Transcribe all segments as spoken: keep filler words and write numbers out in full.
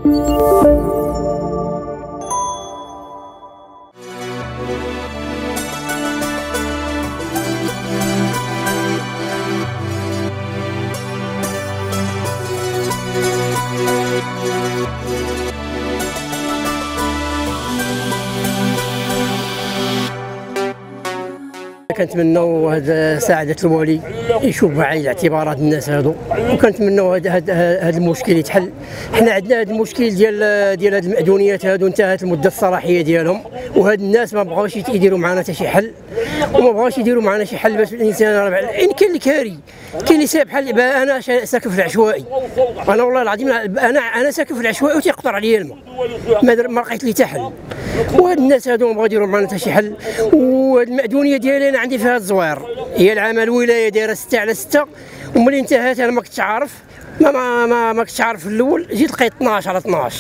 كنتمنوا هذا سعادة الوالي يشوف بعين الاعتبار هاد الناس هادو، وكنتمنوا هذا هذا المشكل يتحل. حنا عندنا هذا المشكل ديال ديال هاد المأذونيات هادو انتهت المدة الصلاحية ديالهم، وهاد الناس ما بغاوش يديروا معنا حتى شي حل، وما بغاوش يديروا معنا شي حل باش الانسان راه ان كاين اللي كاري، كاين اللي سايب بحال انا ساكن في العشوائي، انا والله العظيم انا انا ساكن في العشوائي وتيقطر عليا الماء، ما ما لقيت لي حتى حل. وهاد الناس هادو ما بغاو يديروا معنا حتى شي حل. وهاد المأذونية ديالي انا عندي فيها الزوير، هي العام الولايه دايره ستة على ستة، وملي انتهت انا ما كنتش عارف، ما ما ما, ما كنتش عارف في الاول، جيت لقيت اثناش على اثناش.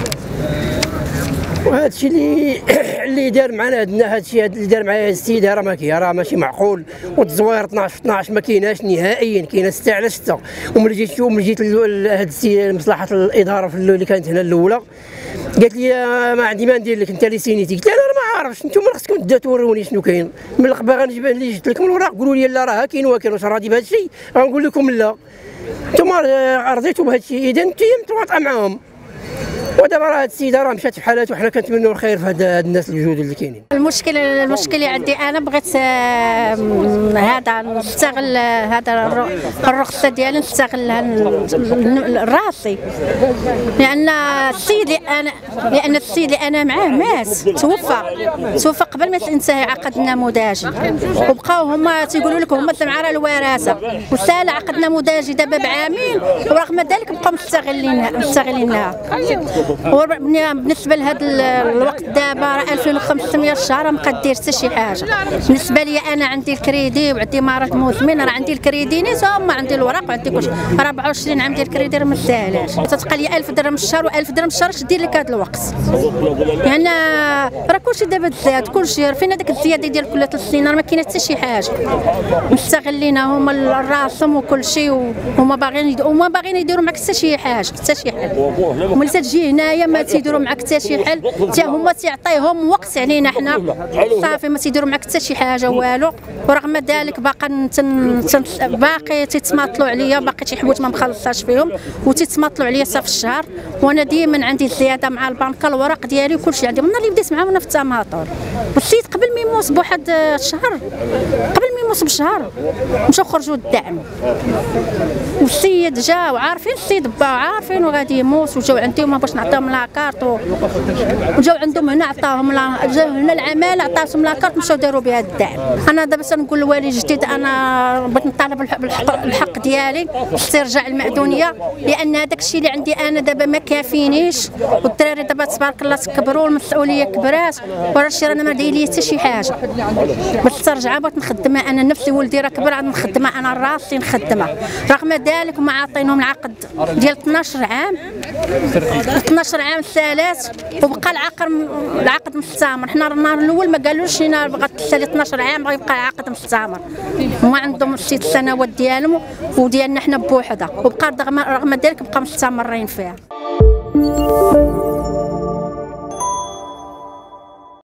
وهذا الشيء اللي اللي دار معنا هذا الشيء اللي دار معايا هذا السيد راه ما كاين، راه ماشي معقول. والتزوير اثناش في اثناش ما كايناش نهائيا، كاينه ستة على ستة. وملي جيت ملي جيت لهذا السيد مصلحه الاداره اللي كانت هنا الاولى، قالت لي ما عندي ما ندير لك، انت اللي سينيتي. قلت لها انا ما عارفش، انتم خصكم تبداو توروني شنو كاين. من باغا نجيب اللي جبت لكم الوراق قولوا لي لا راه كاين وكاين، واش راضي بهذا الشيء غنقول لكم لا. انتم رضيتوا بهذا الشيء، اذا انتم متواطئه معاهم. ودابا راه هاد السيده راه مشات في حالات، وحنا كنتمنوا الخير في هاد الناس الجدد اللي كاينين. المشكل المشكل اللي عندي انا بغيت هذا نستغل هذا الرخصه ديالي نستغلها لراسي، لان السيد اللي انا لان السيد اللي انا معاه مات، توفى توفى قبل ما ينتهي عقد النموذجي، وبقاو هما تيقولوا لك هما مع الوراثه، وسال عقد نموذجي دابا بعامين، ورغم ذلك بقاو مستغلينها مستغلينها. بالنسبه لهذا الوقت دابا راه ألفين وخمسمية الشهر ما قدير حتى شي حاجه. بالنسبه لي انا عندي الكريدي وعندي مرض مزمن، راه عندي الكريدي نيت هما عندي الوراق وعندي كلشي، أربعة وعشرين عام ديال الكريدي راه ما ساهلاش، تتبقى لي ألف درهم في الشهر، و1000 درهم في الشهر اش دير لك هذا الوقت؟ يعني راه كلشي دابا زاد، كلشي فين هذاك الزياده ديال كل ثلاث سنين، راه ما كاينه حتى شي حاجه. مستغلينها هما راسهم وكلشي، وهما باغيين وما باغيين يديروا معك حتى شي حاجه حتى شي حل. وملي تجي هنايا ما تيديروا معك حتى شي حل، حتى هما تيعطيهم وقت علينا حنا صافي، ما تيديروا معك حتى شي حاجه والو. ورغم ذلك باقا باقي تيتماطلوا عليا، باقي شي حوايج ما مخلصاش فيهم وتيتماطلوا عليا حتى في الشهر. وانا ديما عندي زياده مع البنكه، الوراق ديالي وكلشي عندي من نهار اللي بديت معاهم انا في التماطل. والسيد قبل ما يموت بواحد الشهر، قبل ما يموت بشهر مشاو خرجوا الدعم، والسيد جا وعارفين السيد با عارفين وغادي يموت، وجاو عندي هما باش نعطيهم لاكارت، وجاو عندهم هنا عطاهم لا جاو هنا العماله عطاتهم لاكارت مشاو داروا بها الدعم. انا دابا تنقول للوالي الجديد انا بغيت نطالب بالحق, الحق ديالي استرجاع المأذونيه، لان هذاك الشيء اللي عندي انا دابا ما كافينيش، والدراري دابا تبارك الله تكبروا والمسؤوليه كبرات، وراه شي رانا ما داير لي حتى شي حاجه. باش ترجع بغيت نخدمها انا نفسي، ولدي راه كبر عاد نخدمها انا راسي نخدمها. رغم ذلك ما عاطينهم العقد ديال اثناش عام، اثناش عام ثلاث، وبقى العقد العقد مستمر. حنا النهار الاول ما قالوش لينا بغات تسالي اثناش عام غيبقى العقد مستمر، هما عندهم ست سنوات ديالهم وديالنا حنا بوحده، وبقى رغم ذلك بقى مستمرين فيها.